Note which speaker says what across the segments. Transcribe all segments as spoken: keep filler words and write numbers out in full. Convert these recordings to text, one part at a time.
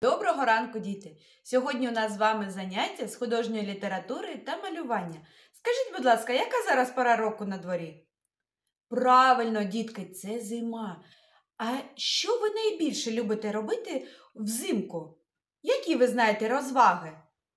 Speaker 1: Доброго ранку, діти! Сьогодні у нас з вами заняття з художньої літератури та малювання. Скажіть, будь ласка, яка зараз пора року на дворі? Правильно, дітки, це зима. А що ви найбільше любите робити взимку? Які ви знаєте розваги?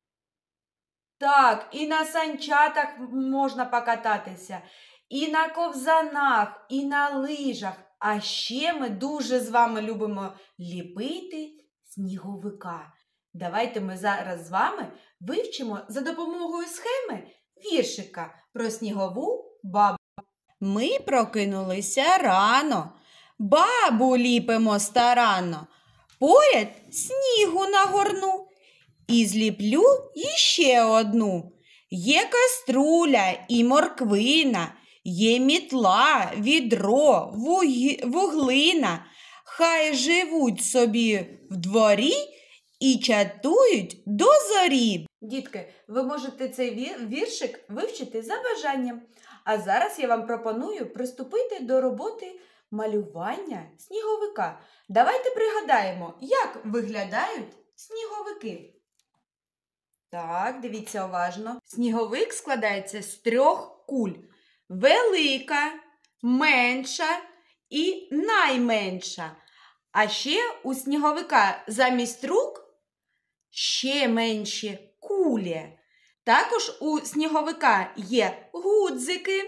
Speaker 1: Так, і на санчатах можна покататися, і на ковзанах, і на лижах. А ще ми дуже з вами любимо ліпити сніговика. Давайте ми зараз з вами вивчимо за допомогою схеми віршика про снігову бабу. Ми прокинулися рано, бабу ліпимо старанно, поряд снігу нагорну і зліплю іще одну. Є каструля і морквина, є мітла, відро, вуглина. Хай живуть собі в дворі і чатують до зорі. Дітки, ви можете цей віршик вивчити за бажанням. А зараз я вам пропоную приступити до роботи малювання сніговика. Давайте пригадаємо, як виглядають сніговики. Так, дивіться уважно. Сніговик складається з трьох куль. Велика, менша і найменша. А ще у сніговика замість рук ще менші кулі. Також у сніговика є гудзики,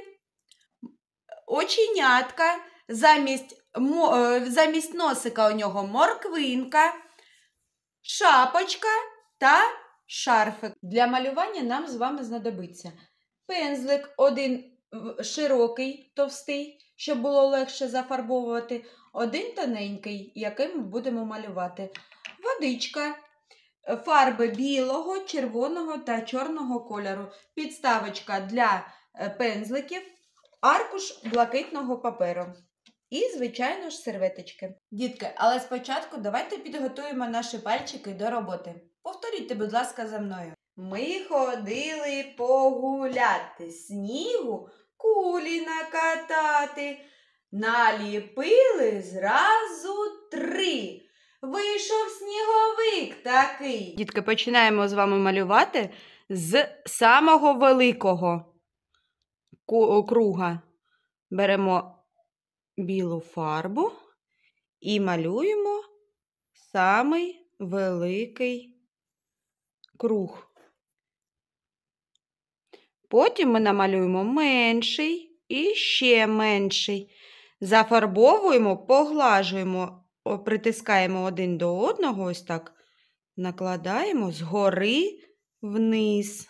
Speaker 1: оченятка, замість, замість носика у нього морквинка, шапочка та шарфик. Для малювання нам з вами знадобиться пензлик, один широкий, товстий, щоб було легше зафарбовувати, один тоненький, яким ми будемо малювати. Водичка, фарби білого, червоного та чорного кольору, підставочка для пензликів, аркуш блакитного паперу і, звичайно ж, серветочки. Дітки, але спочатку давайте підготуємо наші пальчики до роботи. Повторіть, будь ласка, за мною. Ми ходили погуляти, снігу кулі накатати. Наліпили зразу три. Вийшов сніговик такий. Дітки, починаємо з вами малювати з самого великого круга. Беремо білу фарбу і малюємо самий великий круг. Потім ми намалюємо менший і ще менший. Зафарбовуємо, поглажуємо, притискаємо один до одного, ось так, накладаємо згори вниз.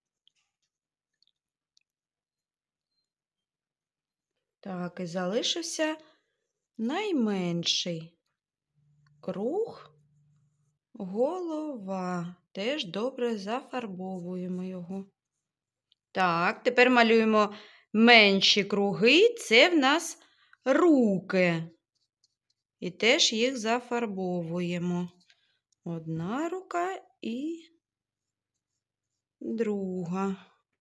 Speaker 1: Так, і залишився найменший круг, голова. Теж добре зафарбовуємо його. Так, тепер малюємо менші круги, це в нас руки. І теж їх зафарбовуємо. Одна рука і друга.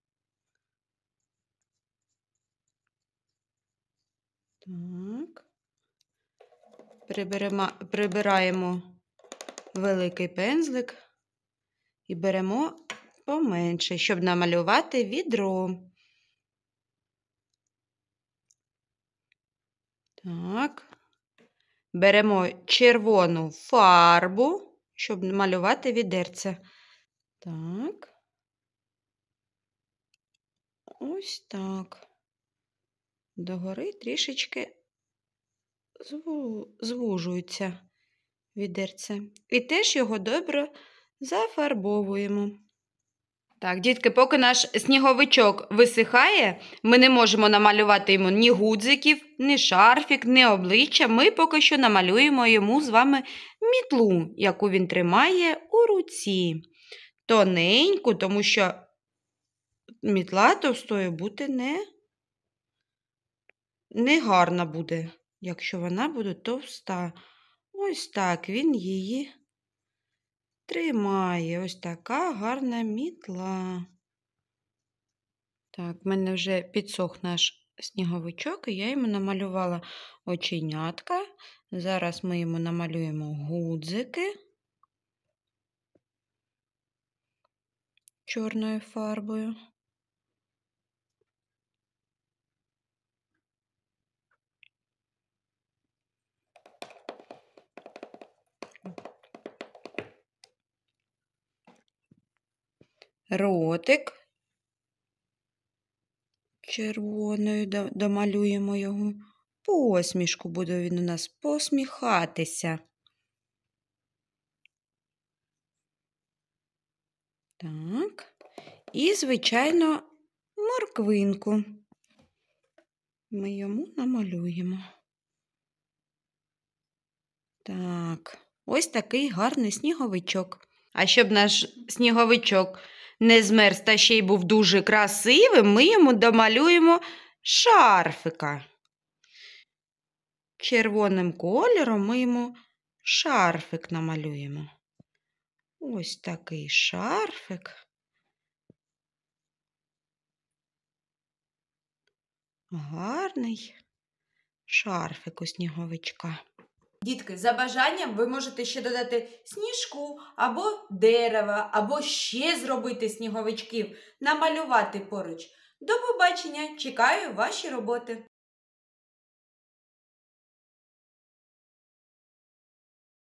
Speaker 1: Так. Приберемо, прибираємо великий пензлик і беремо поменше, щоб намалювати відро. Так. Беремо червону фарбу, щоб малювати відерце. Так. Ось так. Догори трішечки звужується відерце. І теж його добре зафарбовуємо. Так, дітки, поки наш сніговичок висихає, ми не можемо намалювати йому ні гудзиків, ні шарфік, ні обличчя. Ми поки що намалюємо йому з вами мітлу, яку він тримає у руці. Тоненьку, тому що мітла товстою бути не, не гарна буде, якщо вона буде товста. Ось так він її тримає. Ось така гарна мітла. Так, в мене вже підсох наш сніговичок, і я йому намалювала оченятка. Зараз ми йому намалюємо гудзики. чорною фарбою. Ротик червоною до- домалюємо його. Посмішку буде він у нас посміхатися. Так. І, звичайно, морквинку ми йому намалюємо. Так, ось такий гарний сніговичок. А щоб наш сніговичок не змерз та ще й був дуже красивим, ми йому домалюємо шарфика. Червоним кольором ми йому шарфик намалюємо. Ось такий шарфик. Гарний шарфик у сніговичка. Дітки, за бажанням ви можете ще додати сніжку або дерева, або ще зробити сніговичків, намалювати поруч. До побачення! Чекаю ваші роботи!